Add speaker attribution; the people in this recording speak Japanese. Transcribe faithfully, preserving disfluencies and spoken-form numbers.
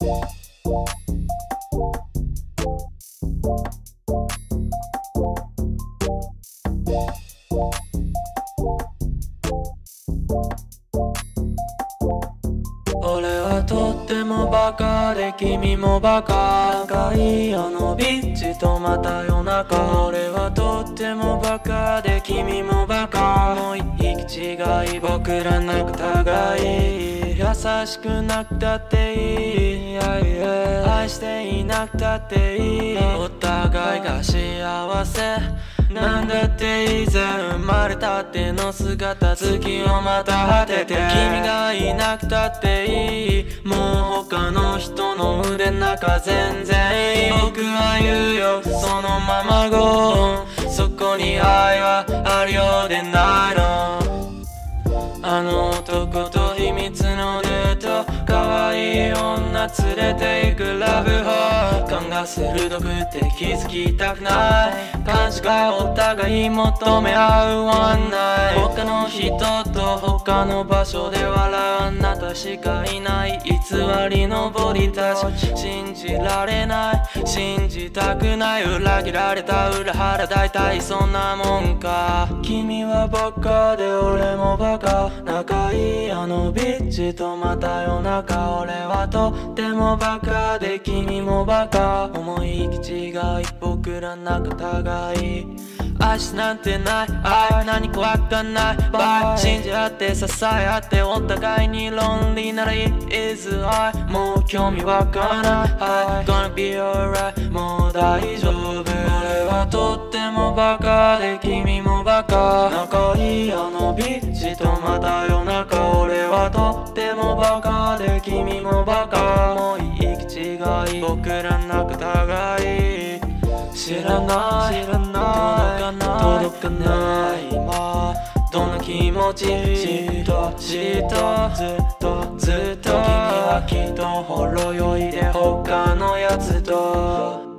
Speaker 1: 俺はとってもバカで君もバカ。赤いあのビッチとまた夜中。俺はとってもバカで君もバカ。もう行き違い僕らなく互い。優しくなくたっていい、愛していなくたっていい。お互いが幸せなんだっていいぜ。生まれたっての姿月をまた果てて。君がいなくたっていい、もう他の人の腕なんか全然いい。僕は言うよそのまま Go。 そこに愛はあるようでないの。あの男と秘密のデート、可愛い女連れて行くラブホ。感が鋭くて気づきたくない。感じがお互い求め合うワンナイト。他の人と他の場所で笑うあなたしかいない。偽りのボディタッチ信じられない、信じたくない。裏切られた裏腹大体そんなもんか。君はバカで俺もバカ。仲いいあのビッチとまた夜中。俺はとってもバカで君もバカ。思い行き違い僕ら仲互い。愛しなんてない、愛何かわかんない。バイ信じ合って支え合ってお互いにロンリーならいい is I。 もう興味わからない、I'm gonna be alright もう大丈夫。俺はとってもバカで君もバカ。仲いいあのビッチとまた夜中。俺はとってもバカで君もバカ。もう行き違い僕ら仲互い。知らない知らない届かない今どんな気持ち。じっとじっとずっとずっと君はきっとほろ酔いで他のやつと